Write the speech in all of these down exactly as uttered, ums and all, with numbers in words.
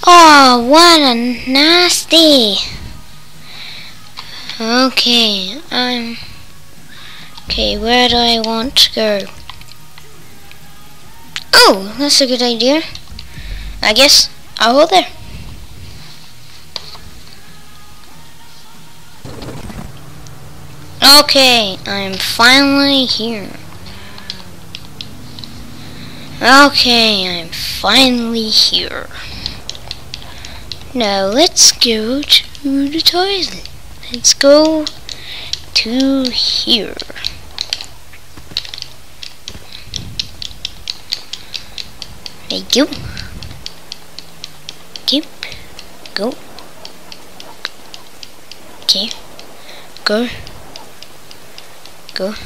Oh, what a nasty. Okay, I'm... Okay, where do I want to go? Oh, that's a good idea. I guess I'll go there. Okay, I'm finally here. Okay, I'm finally here. Now let's go to the toilet. Let's go to here. There you go. Keep. Go. Okay. Go. Go.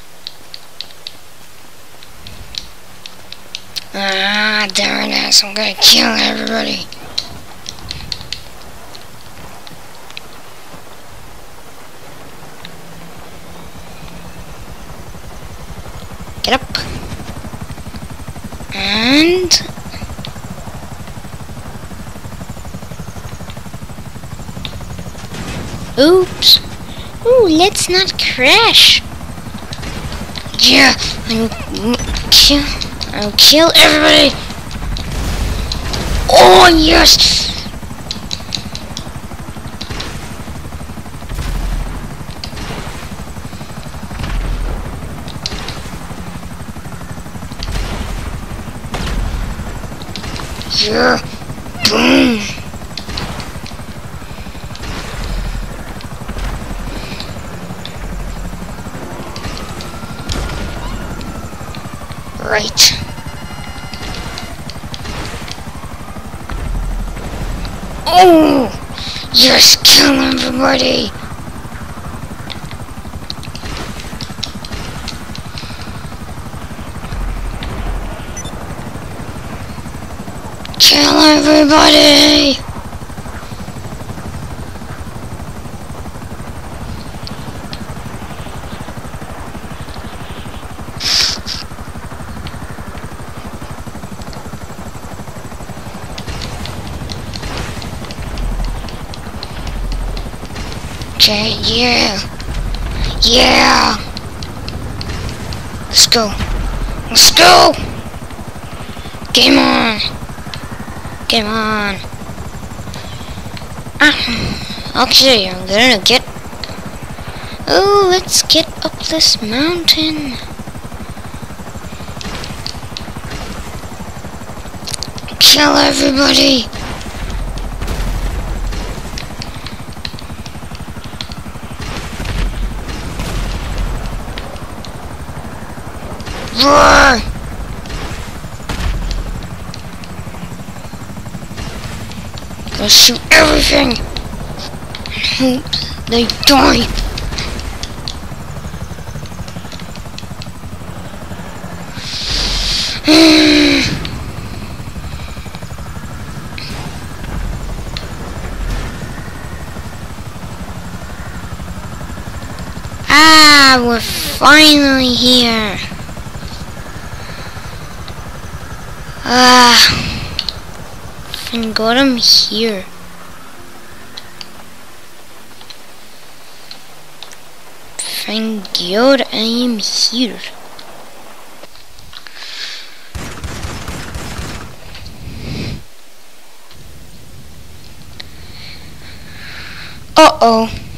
Ah, darn it, I'm gonna kill everybody. Get up. And... Oops. Ooh, let's not crash. Yeah, I'll kill, I'll kill everybody. Oh, yes. Yeah, boom. Right. Oh, yes, kill everybody. Kill everybody. Okay, yeah. Yeah. Let's go. Let's go. Game on. Game on. Ah. Okay, I'm gonna get... Oh, let's get up this mountain. Kill everybody. Roar! Go shoot everything! Hope they die! Ah, we're finally here! Ah, thank God I'm here. Thank God I am here. Uh oh.